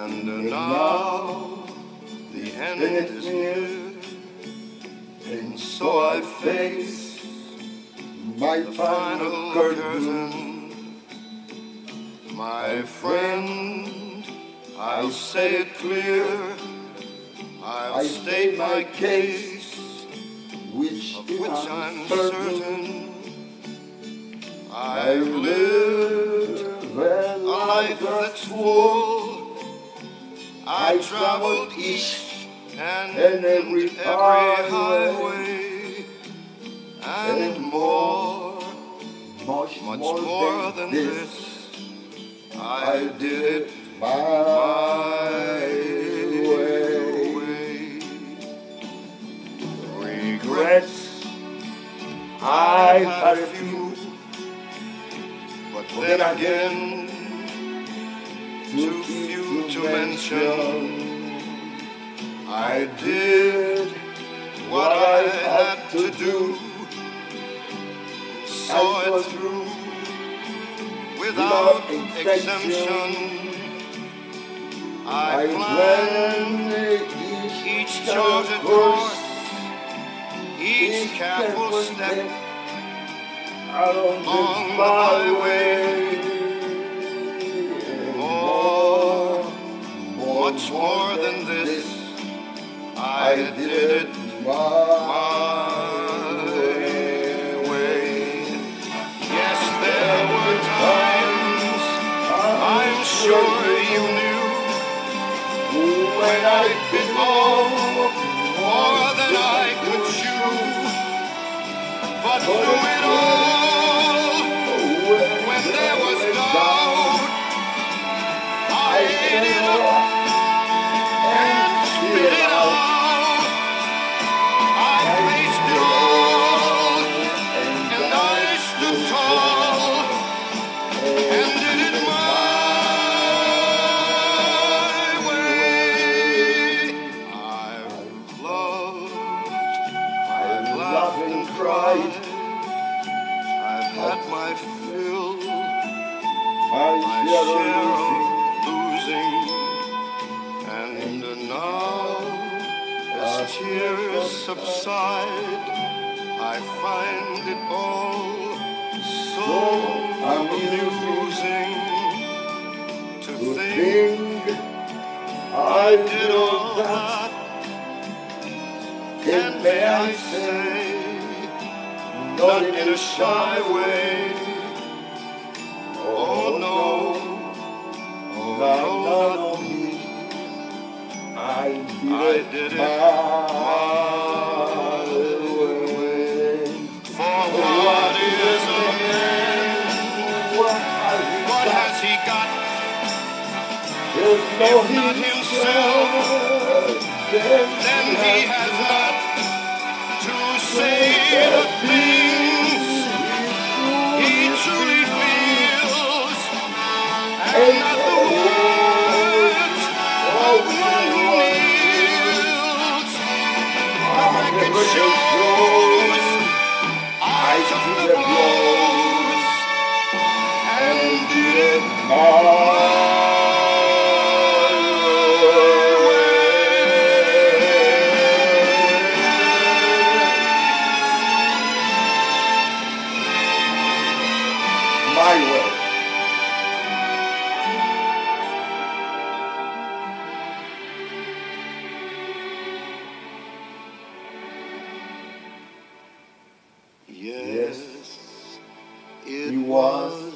And now the end is near, and so I face my the final final curtain. curtain. My friend, I'll say it clear, I'll state my case, of which I'm certain. I've lived a life that's full. I traveled each and every highway, and much more than this. I did it my way. regrets. I've had a few, but then again, too few to mention. I did what I had to do, saw it through without exemption. I planned each charted course, each careful step along along the the byway. Much more than this, I did it my way. Yes, there were times, I'm sure you knew, when I bit off more than I could chew. But through it all, when there was doubt, I ate it up and spit it out. I faced it all, and I stood tall, and did it my way. I've laughed and cried, I've had my fill, my share of losing, and now as tears subside, I find it all so amusing to think I did all that, and may I say, not in a shy way. Oh no, not me. I did it my way. For what is a man? What has he got? If not himself, then he has not to say the things he truly feels, and not the words of one who kneels. The record shows I took the blows and did it my way. Yes, it was